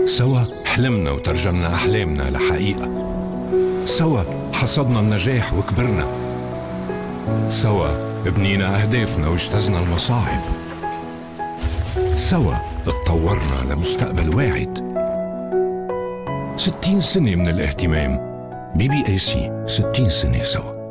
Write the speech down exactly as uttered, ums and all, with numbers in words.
سوا حلمنا وترجمنا أحلامنا لحقيقة. سوا حصدنا النجاح وكبرنا. سوا بنينا أهدافنا واجتزنا المصاعب. سوا اتطورنا لمستقبل واعد. ستين سنة من الاهتمام. بي بي اي سي ستين سنة سوا.